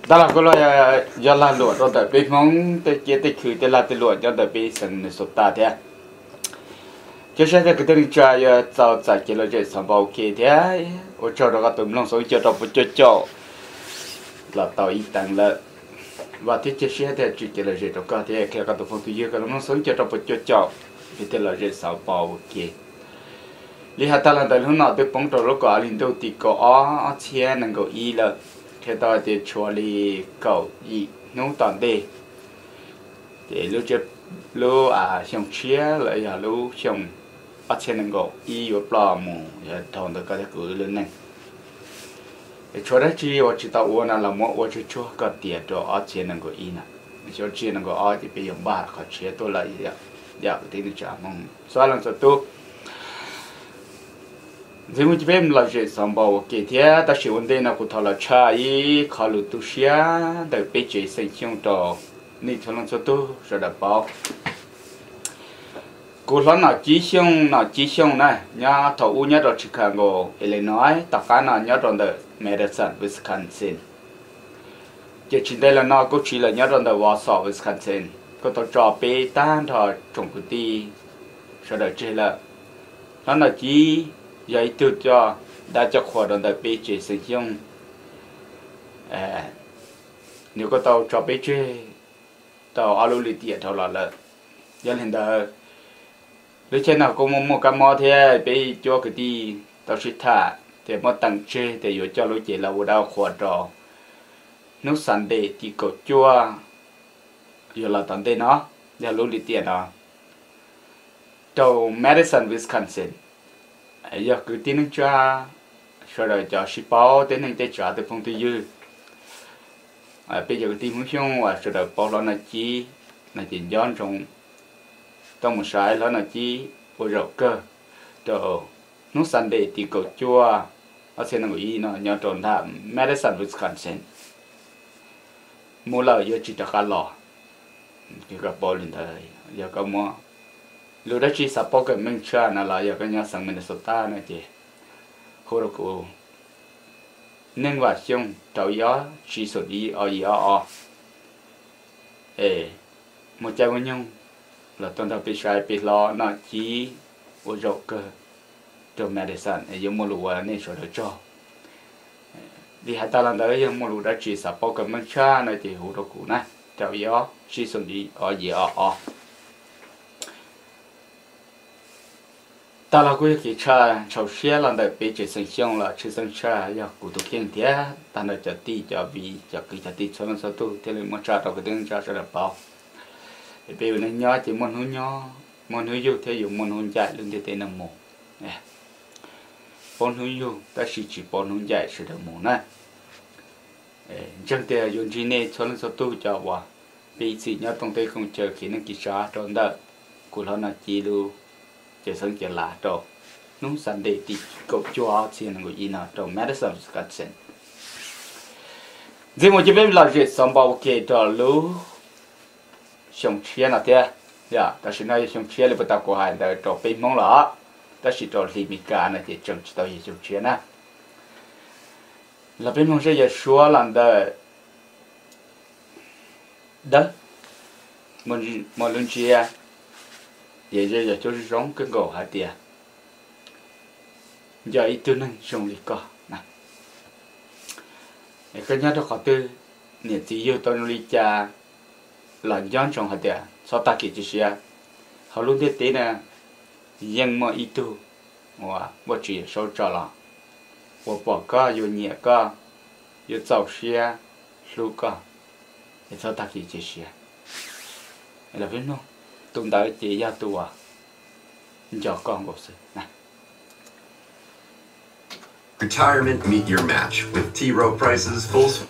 đó là cái loại do là lụa rồi tại vì mong tới kia tới khử tới là tới lụa do tại vì sân sụp ta thế chứ sẽ cái tiếng trai tàu chạy kia là chạy sắm bao kia thế ở chỗ đó có tụm lòng số chỗ đó bút chỗ là tàu ít tăng là và thế chứ sẽ thế chỉ kia là chạy đó có thế cái tụm phong thủy cái lòng số chỗ đó bút chỗ thì thế là chạy sắm bao kia lý hạt ta là tại lúc nào tôi bóng trò lúc có liên đầu thì có chia năng có ý là cái đó thì cho li cầu ý nấu toàn đề để lúc trước lúc xong chia lại lúc xong chia năng có ý và bò mù thằng đó có thể cứ lên này cho đó chỉ ở chỉ tao uốn là một ở chỉ cho cái tiền đó chia năng có ý nè cho chia năng có thì bây giờ ba khó chia tôi lại cái tiếng trả mong xóa lần sau tôi thì mình biết là chuyện sắm bao cái thế ta sử dụng đây là cũng thằng là trai khá là tu sửa để biết chuyện sinh hoạt đó nên cho nên cho tôi rất là bao cô nói là chỉ xong này nhà thầu u nhà đó Chicago Illinois tất cả là nhà đó là Madison Wisconsin chỉ đây là nó cũng chỉ là nhà đó là Warsaw Wisconsin có tàu trò bé tan thọ trồng cái gì sau đó chỉ là nó là chỉ vậy từ cho đã cho khoa đoàn đại bị chế sử dụng nếu có tàu cho bị chế tàu alo lì tiệt thầu là dân hiện tại lúc trên nào cũng một cái mò thế bị cho cái đi tàu xịt thả thì một tầng chế thì rồi cho lối chế là vô đào khoa trò nước sắn để thì có chua rồi là tận đây nó giờ lối lì tiệt nó tàu Madison Wisconsin giờ cứ tin anh cha sau đó cho ship báo đến anh tới trả từ phong tư dư bây giờ tin muốn xong và sau đó báo nó là chi giòn trong một sai nó là chi bộ rau cơ đồ nước sắn để thì có chua ở trên nó ý nó nhỏ tròn thảm Madison Wisconsin mua lời giờ chỉ được cả lò cái gặp báo lên thời giờ có mua lúc đó chỉ sắp bao cái mình chơi là giờ cái nhà sang Minnesota này chị hồi đó cô nên vào xong trâu gió chỉ số đi ở một trái với nhau là tuần đầu bị sai bị lo nó chỉ ở rộng cơ từ Madison giống một lúa này số đó cho đi hai ta làm đấy giống một lúa đó chỉ sắp bao cái mình chơi này chị hồi đó cô này trâu gió chỉ số đi ở ta là cái cha cháu xe là để bị chế sinh xong là chế sinh cha ya cụ tu kiên thế ta nói cho tí cho vì cho cái cho tí cho nó sao tu thế là một cha đâu cái tiếng cha sẽ là bao bây giờ nó nhỏ chỉ muốn hú yêu thế dùng muốn hôn chạy lên thế nào mù nè muốn hú yêu ta chỉ muốn hôn chạy sẽ được mù nè chẳng thể dùng gì này cho nó sao tu cho vào bị gì nhớ trong tay không chờ khi nó kỳ cha trong đó cụ nó là chỉ lu chỉ sống chỉ là đồ nông sản để thì cậu cho tiền người in đồ Madison Wisconsin riêng một chỉ biết là chuyện sống bao kê đồ lú sống chia là thế ya ta chỉ nói sống chia là bắt đầu của hai đời đồ bị mong lỡ ta chỉ đồ limika này thì chẳng chỉ đồ gì sống chia nè là bên mong sẽ giờ xóa làm đời đó mình luôn chia giờ cho giống cái gỗ hạt tiền giờ ít thứ nên dùng lịch cỏ nè cái nhát đó khó tư nhiệt chỉ yêu tôi nuôi cha là dân trong hạt tiền sau ta kỹ chỉ họ luôn biết thế nè nhưng mà ít tu và chỉ số trò là và bỏ có yêu nhẹ có yêu giàu xe lu có để sau ta kỹ chỉ là biết không tụi ta chỉ ra tụi cho con của sự này. Retirement meet your match with T. Rowe Price's full.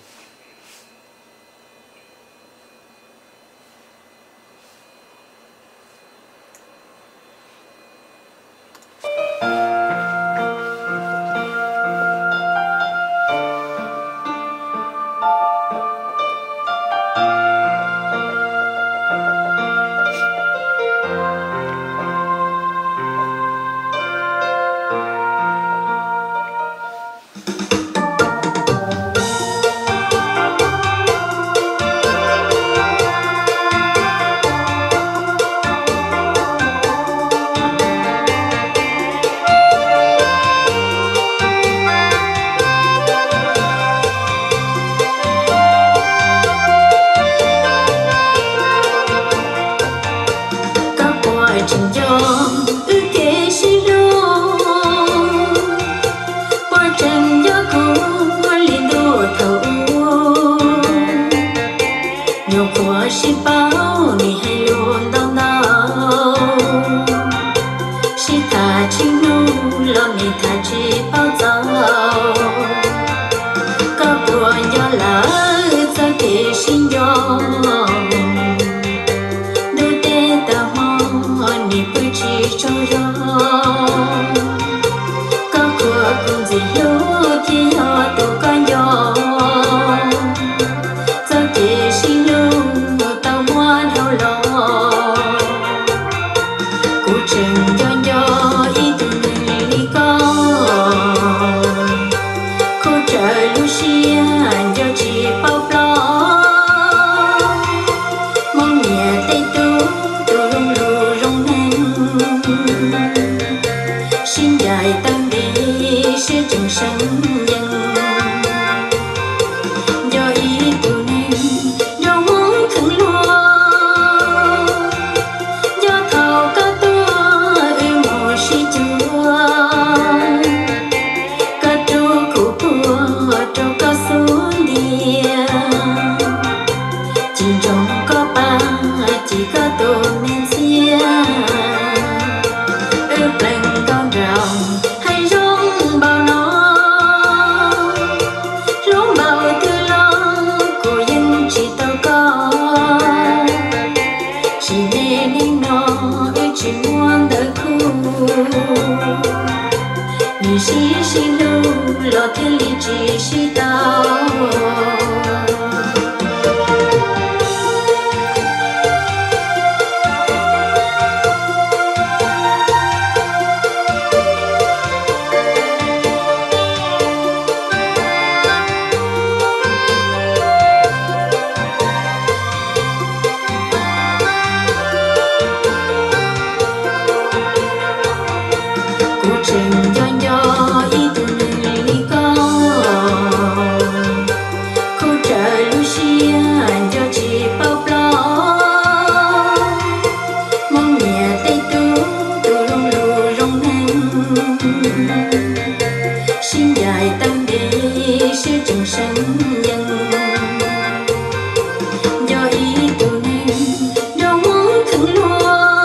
trần gió khô liền đua thấu nhiều của ship bao ni hay luôn đau đau ship thả chim nu lo ni thả chi bao giàu có của gió lỡ cho kể xin gió đôi tê ta hoa ni bơi chi cho gió có của cùng gì hiếu khi họ tụ con gió cho kể xin lưu tao ngoan hao lo cụ trình gió ý từ người đi con cô trời Lucia cho chị bao lo mong nhẹ tay tu rung lù rung hen xin dài tăng đi sẽ chừng sáng nhân do ý tu nên do muốn thừng lo do thầu có tua mùa si chua có tru cụ bùa trâu có xuống địa chỉ trong có ba chỉ có tu nên xia ước lành con rào hay rong bao nó rong bao tư lo của dân chỉ tao có chỉ nên nó chỉ muốn đợi khu ni si lu lo thiên lý chỉ si tao cụ trình gió ý từ người đi con cô trời Lucia cho chị bao lo mong nhẹ tay tu rung lù rung hen xin dài tăng đi sẽ chừng sáng nhân do ý tu nên do muốn thừng lo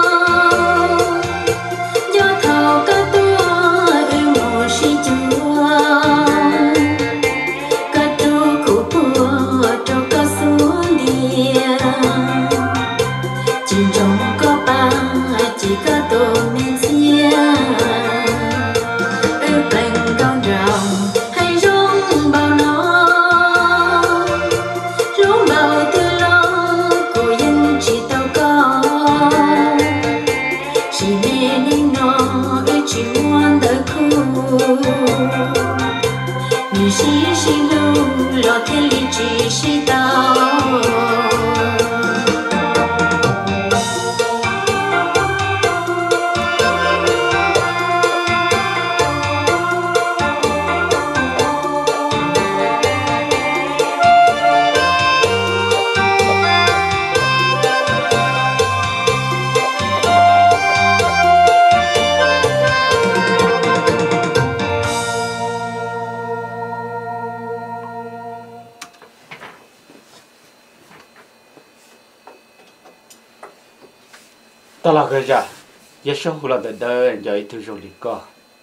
do thầu có tua mùa si chua có tru cụ bùa trâu có xuống địa chỉ trong có ba chỉ có tu nên xia ước lành con rào hay rong bao nó rong bao tư lo của dân chỉ tao có chỉ nên nó chỉ muốn đợi khu ni si lu lo thiên lý chỉ si tao ta là cái gì giờ sau là đời giờ ít rồi đi co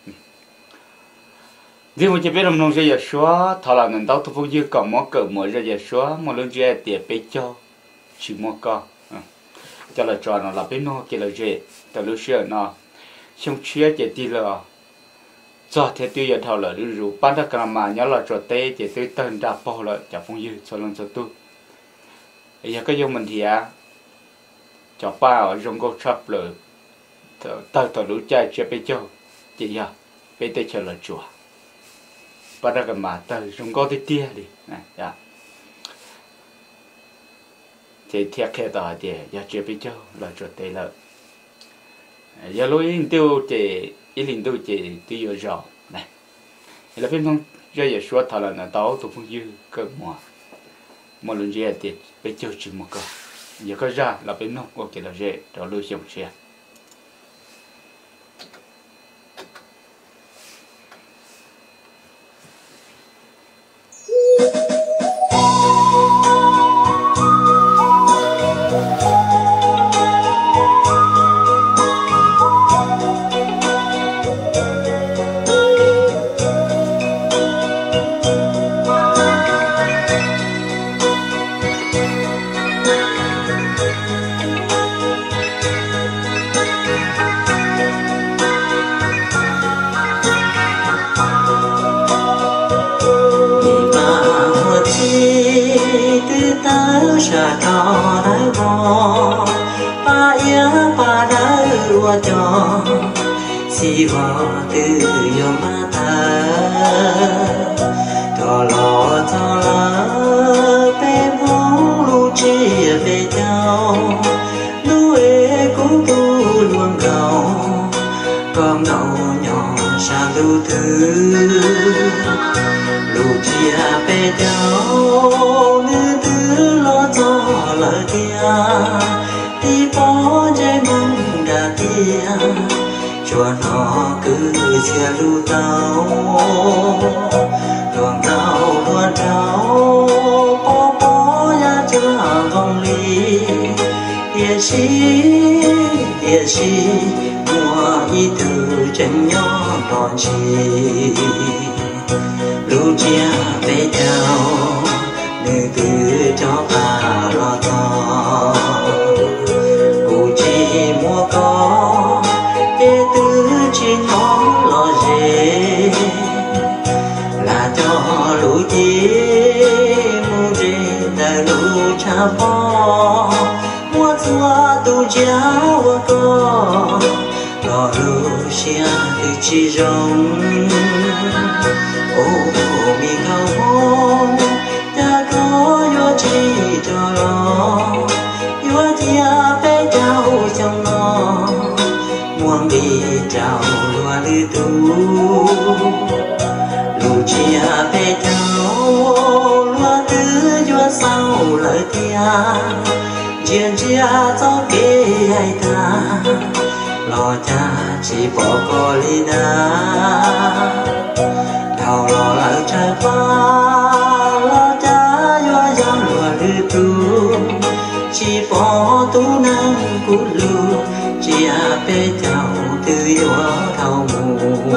vì một cái làm nông giờ xóa thà là người tao thu phục dư còn mỏ cỡ mỏ giờ xóa mà luôn giờ tiệt bé cho chỉ mỏ co cho là trò nó là bé nó kia là gì ta lúc xưa nó xong chia chỉ đi là cho thế tiêu giờ thầu là đi rủ bắt được cái mà nhớ là trò tê chỉ tới tên đạp bao là chả phong dư cho lần cho tu giờ cái dùng mình thì cho ba ở trong cô chắp lời tao lũ trai chưa biết cho chị giờ biết tới chờ là chùa bắt đầu cái mà tao trong cô tới tia đi này ya thì thiệt cái đó thì giờ chưa biết cho là chùa tây là giờ lối in tiêu thì ý linh tiêu thì tiêu rồi này là bên trong giờ giờ xóa thà là tao tụi phong dư cơ mà lần giờ thì biết cho chỉ một cái giờ có ra là bên nó có cái là dễ đó lưu xong xe xa đó đáy bò ba ia ba đá rùa cho si vò từ yo ma ta cho lo bé bóng lu chia về nhau lu ê cũng tu luôn gầu con đầu nhỏ xa lu thứ lu chia về nhau nữ thứ lo cho lời kia đi bỏ trái mong đã tia cho nó cứ chia lu tao luồng tao luôn trao bỏ ra cho vòng ly địa sĩ mùa ý từ chân nhỏ đòn chi lu chia về nhau nữ từ cho bà lo to cụ chỉ mua có để từ chỉ nó lo dễ là cho lũ chi mu dễ là lũ cha bò mua chua tu cha vợ con lo lũ xia từ chi rong ô mi cao hôn ta có yo chi cho lo yo chia bé trao trong nó muôn đi trao loa lư tu lu chia bé trao loa tứ yo sao lời tia chuyện chia cho kê ai ta lo cha chỉ bỏ có ly na đào lo lại trái hoa lo cha yo giang lùa lư tu chỉ bỏ tu năng cú lu chia bé chào từ yo thâu mù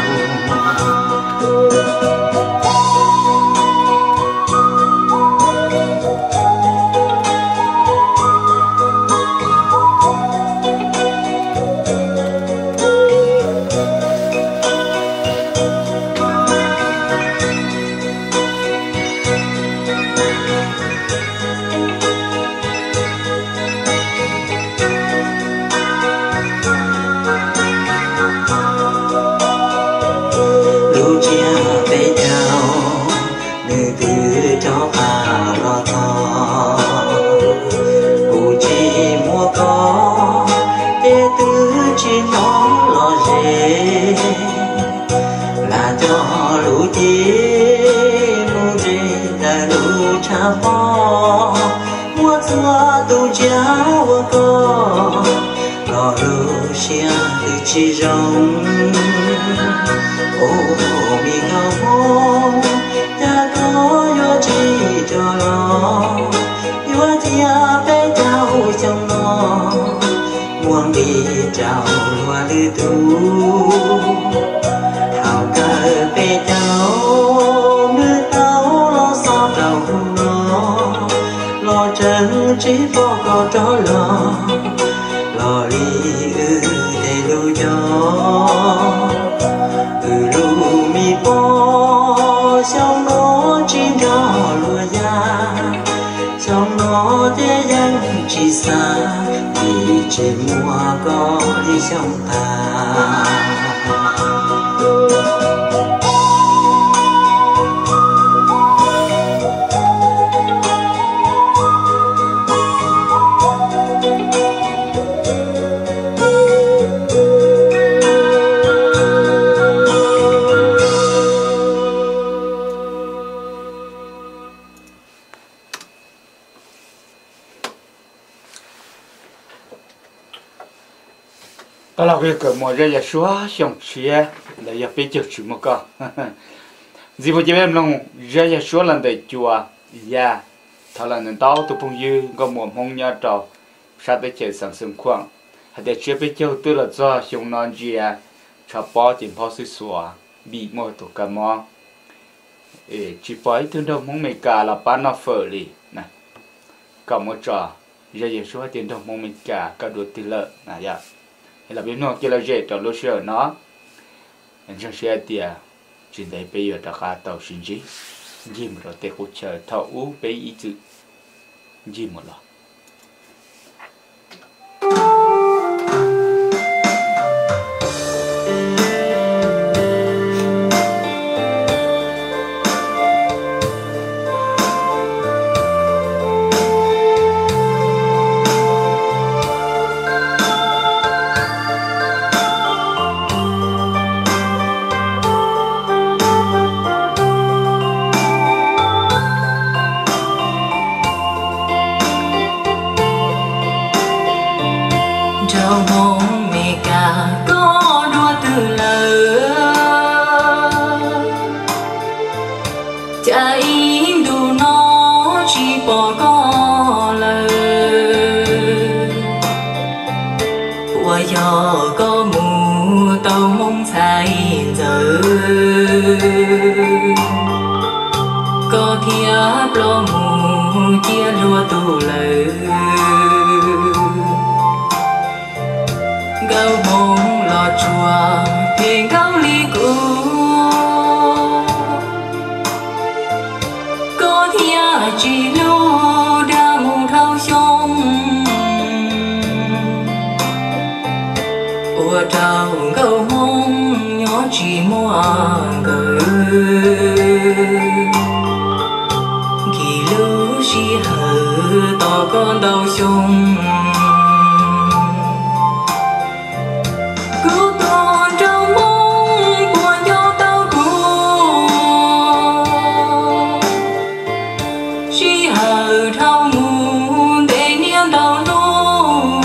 chỉ rong ô mi cao hôn ta có yo chi cho lo yo chia bé trao trong nó muôn đi trao loa lư tu hào cờ bé trao nữ tao lo sao trao nó lo chân chỉ bỏ có cho lo li lu cho lu mi po trong nó chín cho lùa ra trong nó thế gian chỉ xa vì trên mùa có đi trong ta đó là cái mùa ra giờ xóa xong chia là giờ phải chịu chịu một cái gì mà chỉ em lòng ra giờ xóa lần đầu chùa ya thằng là nên tao tụi phong dư có mùa mong nhớ trò sát tới chơi sẵn sàng khoang hay để chia phải chịu từ là do xong non gì cho bỏ tiền bỏ xứ xóa bị mua tụ cả mò chỉ phải từ đầu mong mình cả là bán nó phở đi này cả một trò ra giờ xóa tiền đầu mong mình cả đồ tiền lợi này ya là biết nó kia là dễ trong lúc xưa nó anh trong xe tiệt chuyện đấy bây giờ đã khá tàu xin gì mà rồi để hỗ trợ thầu u bây ý chữ gì một lọ có thiếp lo mù chia lúa tu lời gấu mông lò chùa thuyền gấu ly cũ có thiếp chỉ lúa đã mù thâu sông ua trâu gấu mông nhỏ chỉ mua gửi chỉ hở to con đầu sông cứu con trong mong của gió tao cua chỉ hở thao mù để niên đầu nô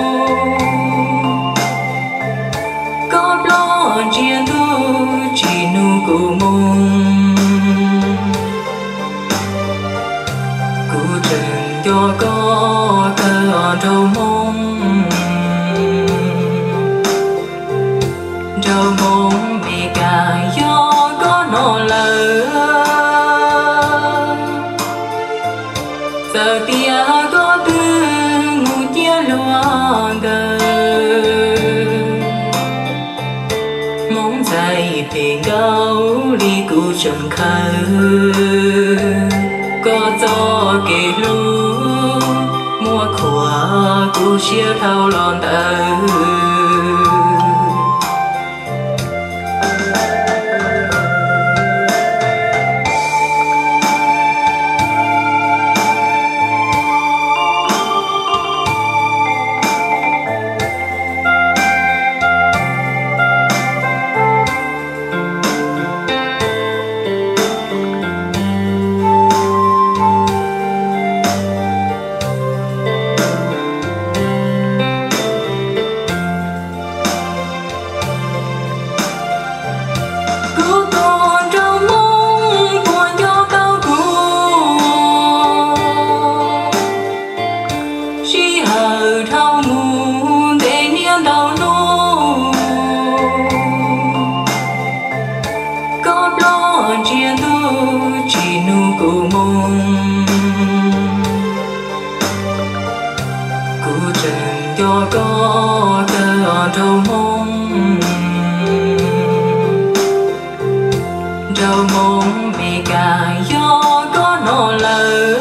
có lo chiến tu chỉ nu cụ mông cho có cơ trâu mông mẹ cả do có nọ lỡ giờ tia có tư ngủ chia lúa gờ mong dày thì gấu đi cụ trầm khơi có gió kề lúa mua khóa cụ chia thao lon tờ trâu mông mẹ cả do có nọ lỡ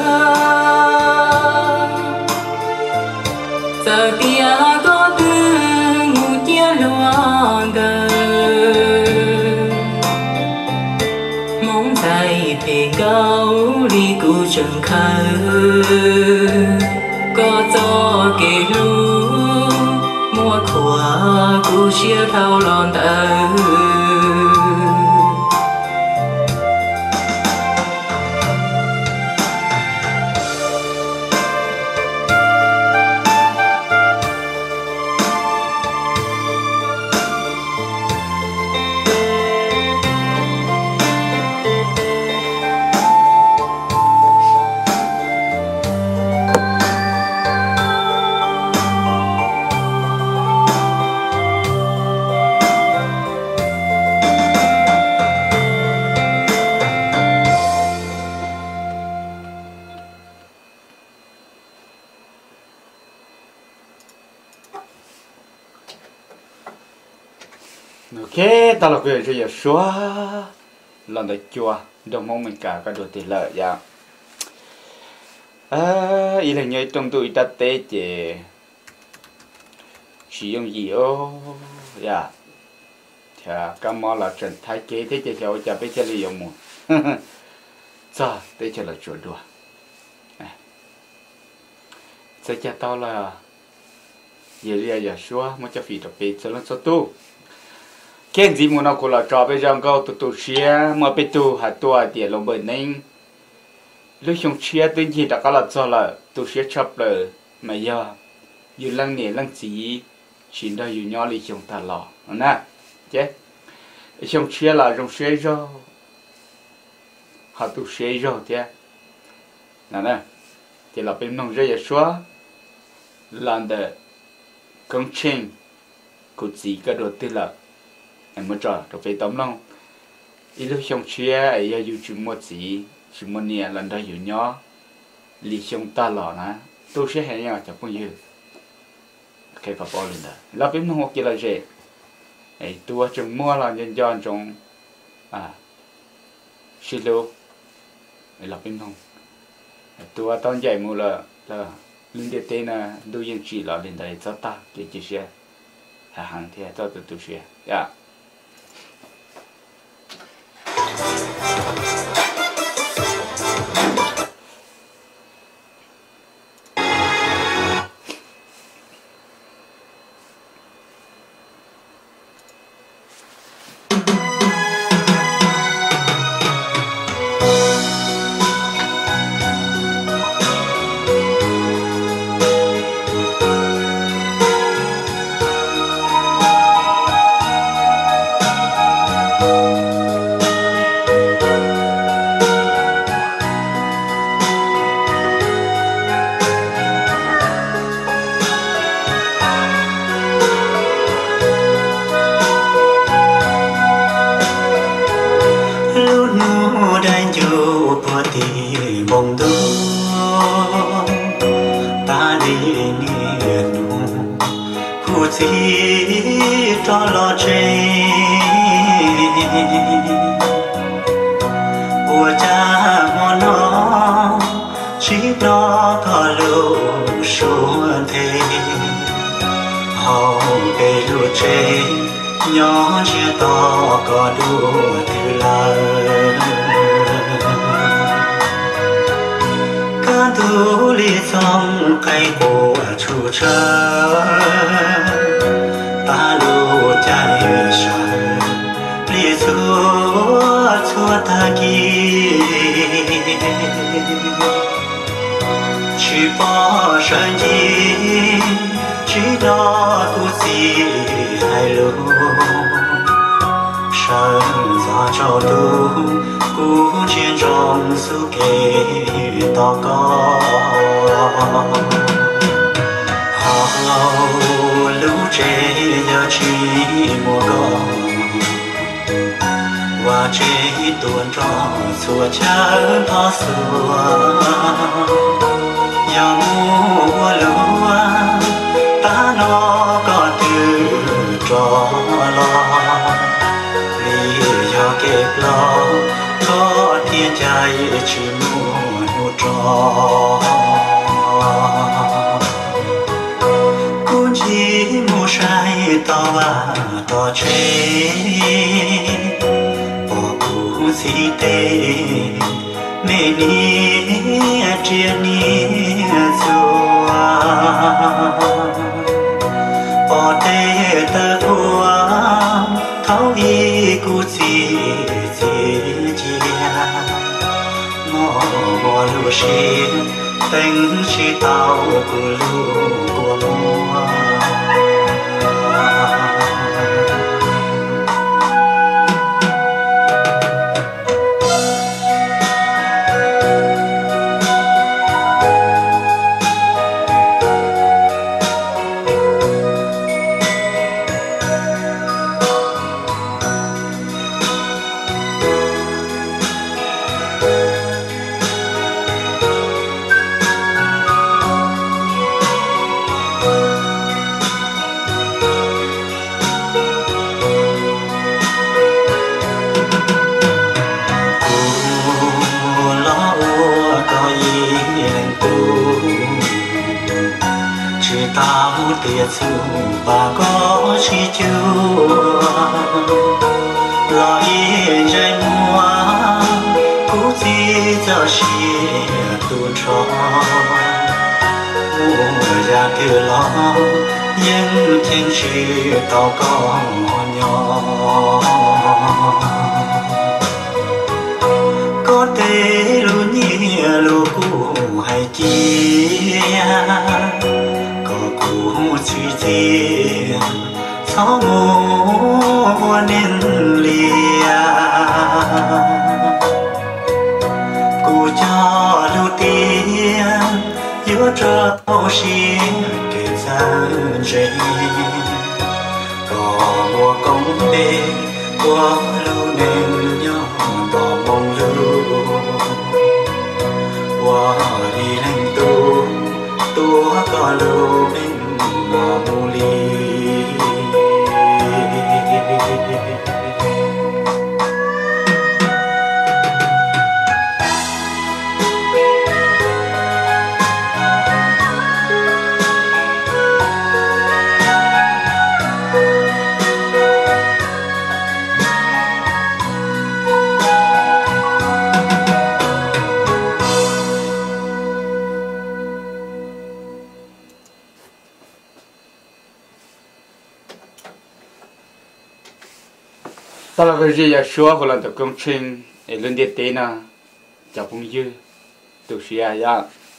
giờ tia có tư ngủ chia lúa gờ mong dày thì gấu đi cụ trầm khơi có gió kề lúa mua khóa cụ chia thao lon tờ ok ta là người chơi xóa lần đấy chua đồng mong mình cả cái đồ tiền lợi ya ý là nhớ trong tôi đã tế chế sử dụng gì ô dạ thì cái món là trần thái kế thế chế cho chả biết chơi lý dùng một sao thế chơi là chuột đùa sẽ cho tao là giờ đi giờ xóa mới cho phi được bị cho nó số tu cái gì muốn nó cũng là cho bây giờ câu tụt xia mà bị tu hạt tua tiền lồng bền nên lúc chúng chia tới gì đã có là cho là tu xia chấp rồi mà giờ dù lăng nè lăng chỉ đó dù nhỏ đi chúng ta lò nè chứ chúng chia là chúng xia rồi họ tu xia rồi chứ nè thì là bên nông dân xóa làm để công trình của chỉ cái đầu tư là em mới cho rồi phải tóm lòng ít lúc xong chia ấy giờ dù chỉ một nè lần đó dù nhỏ lý xong ta lò nè tôi sẽ hay nhau chẳng có gì cái phải bỏ lên đó là bên nông kia là gì ấy tôi trồng mua là nhân dân trồng silo ấy là bên nông tôi tao dạy mua là linh địa tên là đôi yên chỉ là linh đại cho ta cái gì xe hàng thì cho tụi xe yeah. nhỏ chia to có đua từ lời ca tu li trong cây của chủ trơ ta lu chạy sờ li chúa ta kia chỉ bỏ sân chi chỉ đó tu gì hay lu sân gió cho tu cú chiến trong su kê to có họ lũ trẻ giờ chỉ mua con và chế tuôn trò xua chán thọ xua giờ mua lúa ta nó có từ trò lo vì giờ kẹp lo có thiên trai chỉ mua trò cũng chỉ mua sai to chế si tê mẹ ni chia ni zua bỏ tê tơ hua thấu y cu si chia ngõ lu shi tình chi tao cu lu của mua tiệt sương và có chi chua lo yên rơi mua cú gì cho xia tu cho mùa ra kia lo những thiên chi tao có nhỏ có thể lu nhẹ lu cũ hay chia có cũ chỉ tiền sáu mùa nên lia cũ cho lu tiền yếu trâu xin kể ra dễ có mùa công bê qua lu nên nhau bỏ mong lưu qua đi lên tu có lưu bên mùa mù ly sau là cái gì à xóa của lần tập công trình để lên điện tế na chào phong dư từ xưa ya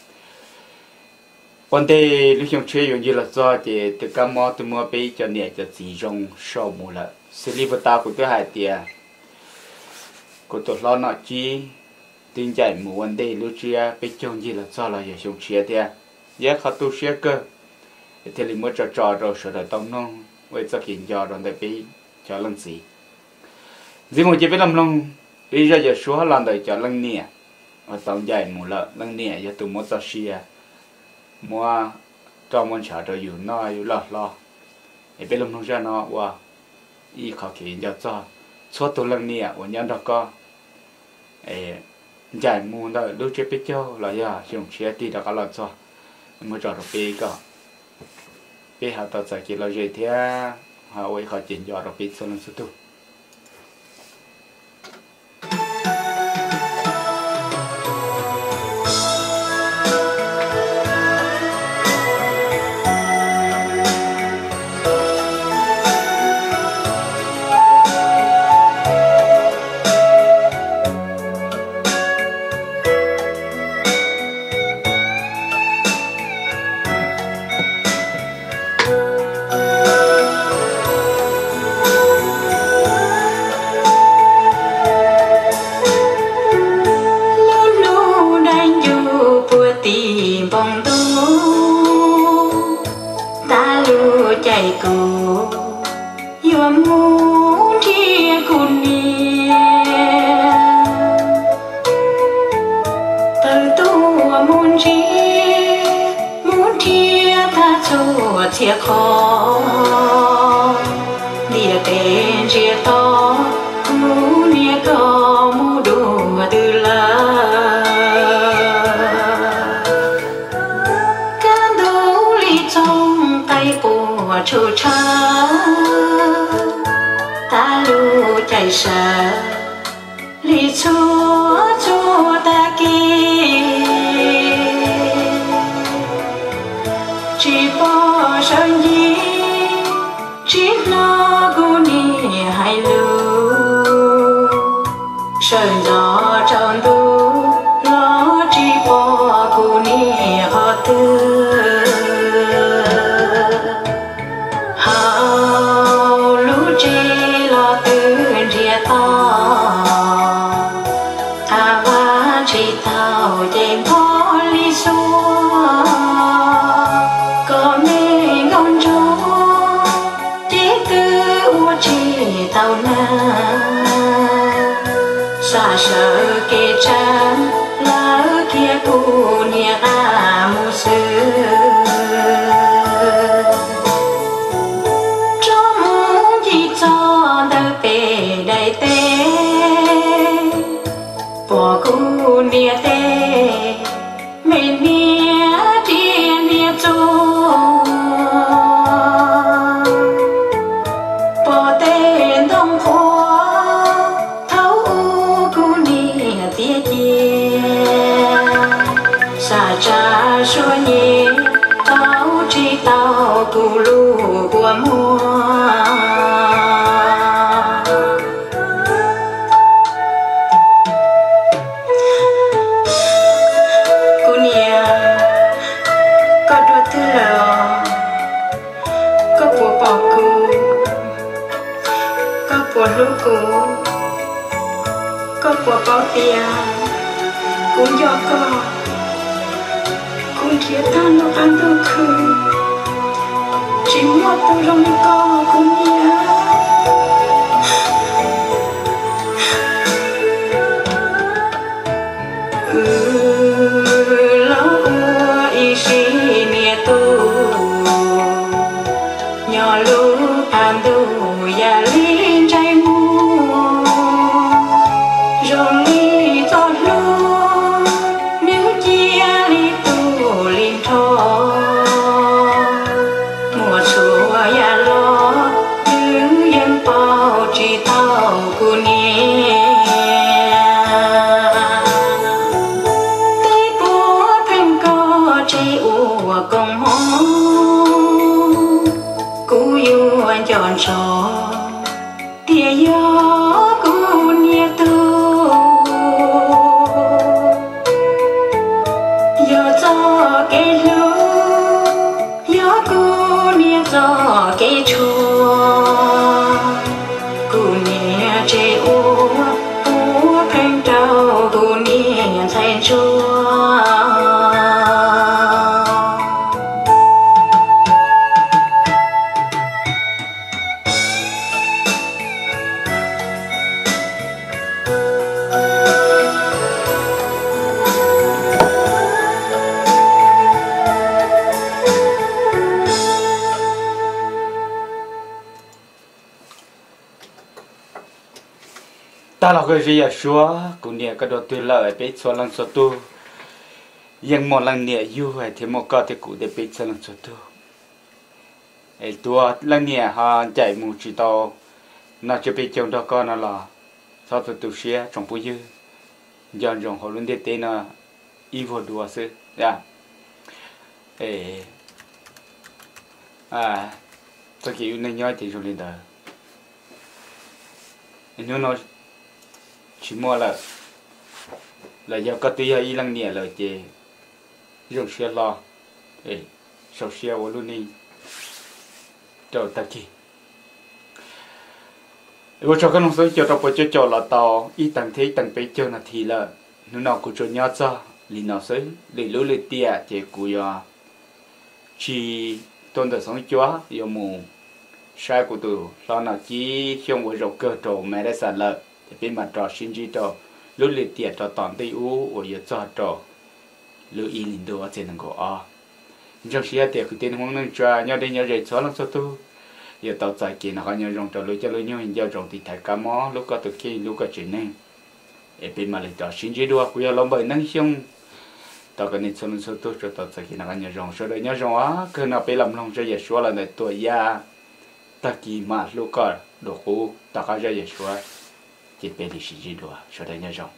vấn đề lúc chúng chơi dùng như là do thì từ các món từ mua bé cho nhẹ cho chỉ dùng sau mùa là xử lý vật tao của tôi hai tiền của tôi lo nọ chi tin chạy một vấn đề lúc chia bé trong như là do là dùng chia thì giá khá tu chia cơ thì liền mới trò rồi sợ là tông nông với cho hiện giờ rồi để bé cho lần gì vì một chỉ biết làm long bây giờ số lần đời cho lần nè ở tổng dài một lợ lần nè giờ tụi một tao xia mua trong món chả rồiอยู่น้อยอยู่loไอ้เป็นลมลงจะเนาะว่าอีเขาเขียนจะจ่อชัวตัวlần nèวันยันเราก็ไอ้ใหญ่มูนได้รู้เจ็บไปเจ้าหลายอย่างช่วงเชียร์ตีเราก็เราจ่อมื่อจ่อเราไปก็ไปหาตัวใจกินเราเยอะเท่าหาไว้เขาจินยอเราไปส่วนสุด chia khó địa tên chia to mu nia có mu đủ từ la can đủ li trong tay của chu cha ta lu chạy xa li chúa chúa ta kia chỉ bỏ sơn gì chỉ nó gu ni hai lu sơn gió tròn tu nó chỉ bỏ gu ni họ tư hào lu chỉ lo tư ria to ta va chỉ tao đêm khó li xua tao na xa sợ kê chan lá kia tu nia a mu sư cho muốn gì cho đỡ về đầy tê bỏ cu nia tê mê nia tia nia tu chia chia xa cha xua nhẹ tao chỉ tao cụ lu của mua cô nia có đôi thứ lò có của bỏ cụ có của lũ cụ có của bỏ tia cũng do con cũng kia ta nó ăn đâu khơi chỉ một tao trong con cũng nhớ lâu qua y sĩ nia tu nhỏ lu ăn tu ya linh trái mua rong li to lu nếu chia li tu linh thọ mùa xuân ya lo đứng yên bao chỉ tao cô nia tay búa thanh co chạy ua công hó cú yêu anh chọn trò tia gió cú nia tu gió gió cây lu gió cú nia gió cây chua cú nia chạy ua búa thanh trao cú nia thành chua ta là cái gì à xóa cũng nhẹ cái đồ từ lợi bé xóa lần số tu nhưng một lần nhẹ yêu hay thì một cái thì cũng để bé xóa lần số tu ấy tua lần nhẹ ha chạy một chỉ tàu nó chỉ bé chồng đó con nó là sau từ từ xe trong bụi dư dọn dọn họ luôn để tên là evil đùa sư ya ấy tôi kiểu nên nhớ thì rồi lên đời nếu nó chỉ mua là do cái tuy ấy lăng nhẹ là chỉ dùng xe lo để sau xe vào luôn đi cho ta kì rồi cho cái nông dân cho tao cho là tao ít tầng thế tầng bây giờ là thì là nó nào cũng cho nhau cho li nào sấy li lúa li tia chỉ của chỉ tôn đời sống chúa yêu mù sai của tụi lo nào chỉ không có rộng cơ trổ mẹ đã sản lợi thì bên mặt trò xin chỉ trò lúc liệt tiệt trò toàn tây u ở giờ cho trò lưu ý linh đồ ở trên đường cổ trong xe tiệt cái tên hoang nương trà nhau đây nhau dậy xóa lắm sao tu giờ tàu chạy kia nó coi nhau rong trò lối cho lối nhau hình giao rong thì thay cá mó lúc có từ khi lúc có chuyện này ở bên mặt trò xin chỉ đua của lòng bởi năng xong tàu cái này xong sao tu cho tàu chạy kia nó coi nhau rong sau đó nhau rong cứ nào bên làm lòng cho giờ xóa là này tuổi già ta kỳ mà lúc có đồ cũ ta có ra giờ xóa chỉ biết đi xin chỉ đua sau đó nhau rong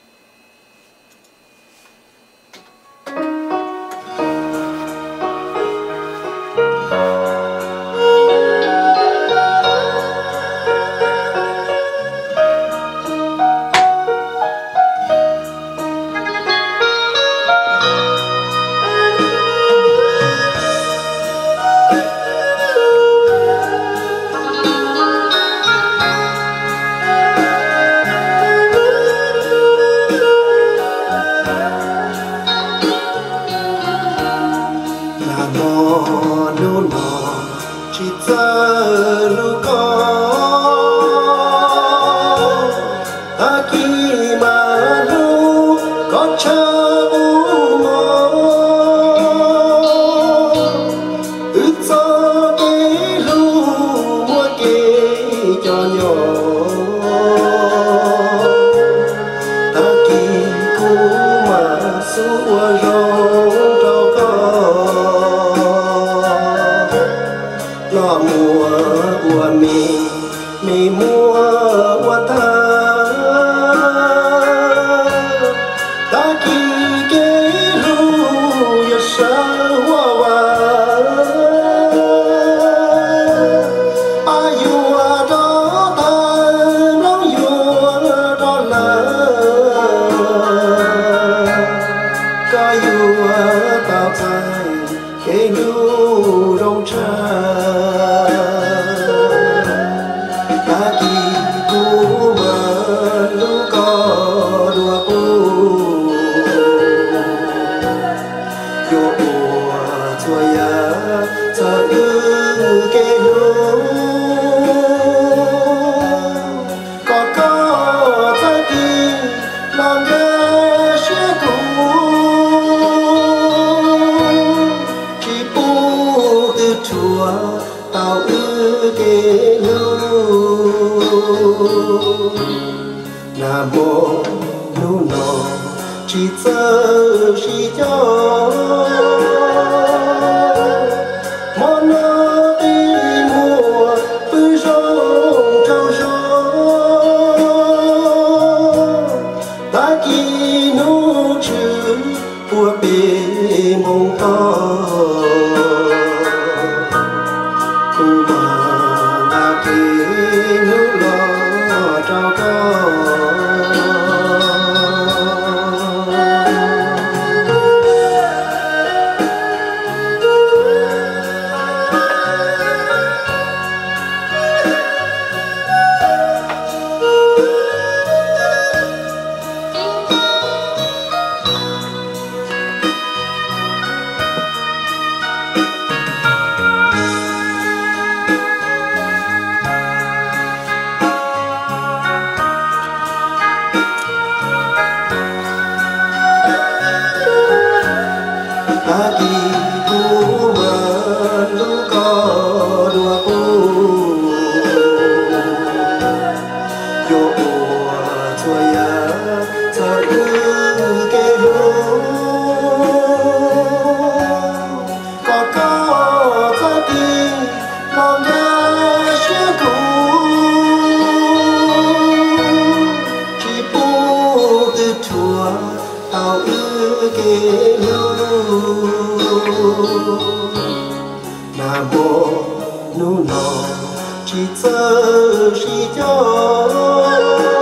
chỉ giờ chỉ cho món ăn đi mua bữa rong trâu rong ta chỉ nấu chữ của bề mông to cũng mà ta chỉ nấu lo trâu trâu Nam mô nu no chỉ giờ chỉ cho